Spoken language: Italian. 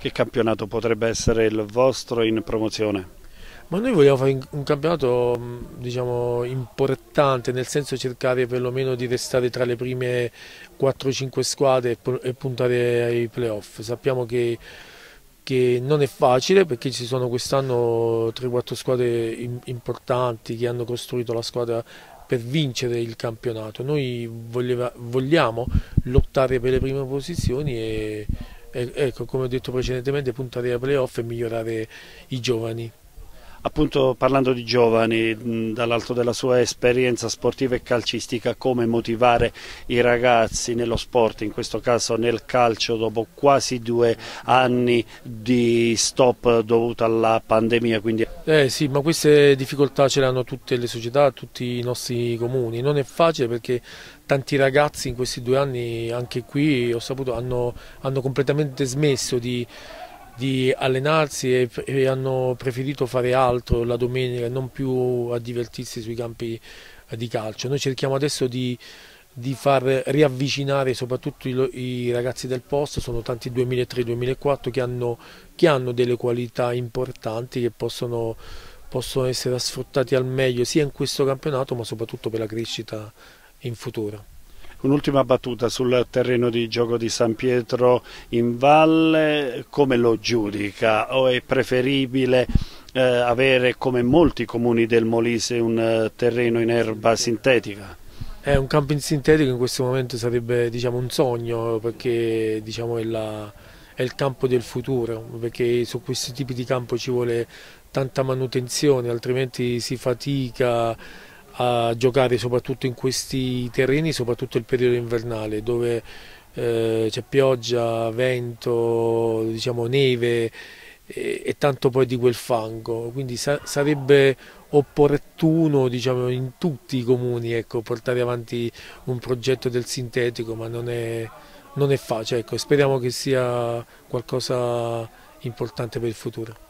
Che campionato potrebbe essere il vostro in promozione? Ma noi vogliamo fare un campionato, diciamo, importante, nel senso cercare perlomeno di restare tra le prime 4-5 squadre e puntare ai playoff. Sappiamo che non è facile perché ci sono quest'anno 3-4 squadre importanti che hanno costruito la squadra per vincere il campionato. Noi vogliamo lottare per le prime posizioni e ecco, come ho detto precedentemente, puntare ai playoff e migliorare i giovani. Appunto parlando di giovani, dall'alto della sua esperienza sportiva e calcistica, come motivare i ragazzi nello sport, in questo caso nel calcio, dopo quasi 2 anni di stop dovuto alla pandemia? Quindi... Sì, ma queste difficoltà ce le hanno tutte le società, tutti i nostri comuni. Non è facile perché tanti ragazzi in questi 2 anni, anche qui ho saputo, hanno completamente smesso di allenarsi e hanno preferito fare altro la domenica e non più a divertirsi sui campi di calcio. Noi cerchiamo adesso di far riavvicinare soprattutto i ragazzi del posto, sono tanti 2003-2004 che hanno delle qualità importanti che possono essere sfruttati al meglio sia in questo campionato ma soprattutto per la crescita in futuro. Un'ultima battuta sul terreno di gioco di San Pietro in Valle, come lo giudica? O è preferibile avere, come molti comuni del Molise, un terreno in erba sintetica? Un campo in sintetico in questo momento sarebbe, diciamo, un sogno perché, diciamo, è il campo del futuro, perché su questi tipi di campo ci vuole tanta manutenzione, altrimenti si fatica a giocare soprattutto in questi terreni, soprattutto il periodo invernale dove c'è pioggia, vento, diciamo, neve e tanto poi di quel fango, quindi sarebbe opportuno, diciamo, in tutti i comuni, ecco, portare avanti un progetto del sintetico, ma non è facile, ecco. Speriamo che sia qualcosa importante per il futuro.